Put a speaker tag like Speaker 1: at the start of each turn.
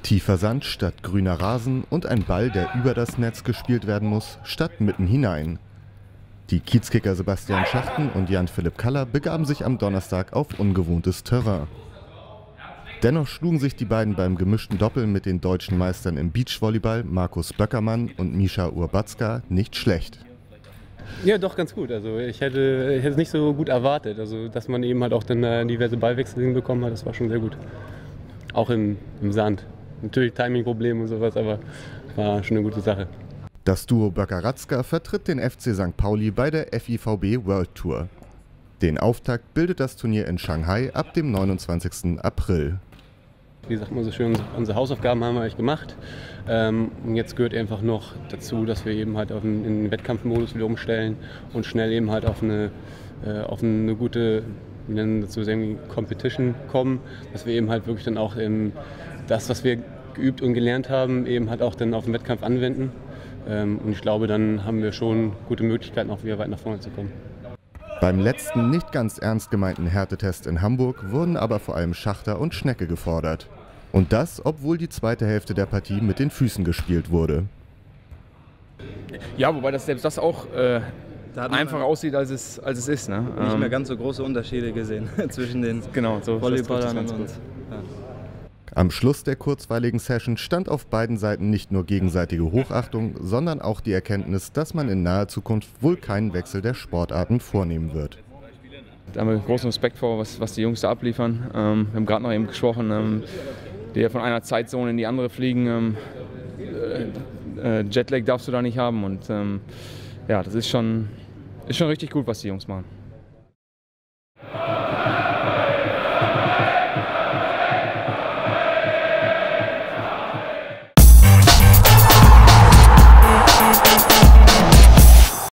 Speaker 1: Tiefer Sand statt grüner Rasen und ein Ball, der über das Netz gespielt werden muss, statt mitten hinein. Die Kiezkicker Sebastian Schachten und Jan-Philipp Kaller begaben sich am Donnerstag auf ungewohntes Terrain. Dennoch schlugen sich die beiden beim gemischten Doppel mit den deutschen Meistern im Beachvolleyball Markus Böckermann und Mischa Urbatzka nicht schlecht.
Speaker 2: Ja, doch ganz gut. Also ich hätte es nicht so gut erwartet. Also dass man eben halt auch dann diverse Ballwechsel hinbekommen hat, das war schon sehr gut. Auch im Sand. Natürlich Timing-Probleme und sowas, aber war schon eine gute Sache.
Speaker 1: Das Duo Böcker-Ratzka vertritt den FC St. Pauli bei der FIVB World Tour. Den Auftakt bildet das Turnier in Shanghai ab dem 29. April.
Speaker 2: Wie sagt man so schön, unsere Hausaufgaben haben wir eigentlich gemacht. Und jetzt gehört einfach noch dazu, dass wir eben halt in den Wettkampfmodus wieder umstellen und schnell eben halt auf eine gute, wir nennen das so Competition kommen, dass wir eben halt wirklich dann auch das, was wir geübt und gelernt haben, eben halt auch dann auf den Wettkampf anwenden. Und ich glaube, dann haben wir schon gute Möglichkeiten, auch wieder weit nach vorne zu kommen.
Speaker 1: Beim letzten nicht ganz ernst gemeinten Härtetest in Hamburg wurden aber vor allem Schachter und Schnecke gefordert. Und das, obwohl die zweite Hälfte der Partie mit den Füßen gespielt wurde.
Speaker 3: Ja, wobei selbst das auch einfacher aussieht, als es ist. Ne?
Speaker 4: Nicht mehr ganz so große Unterschiede gesehen zwischen den
Speaker 3: so
Speaker 4: Volleyballern und uns. Ja.
Speaker 1: Am Schluss der kurzweiligen Session stand auf beiden Seiten nicht nur gegenseitige Hochachtung, sondern auch die Erkenntnis, dass man in naher Zukunft wohl keinen Wechsel der Sportarten vornehmen wird.
Speaker 3: Da haben wir großen Respekt vor, was die Jungs da abliefern. Wir haben gerade noch eben gesprochen, die von einer Zeitzone in die andere fliegen. Jetlag darfst du da nicht haben. Und ja, das ist schon richtig gut, was die Jungs machen.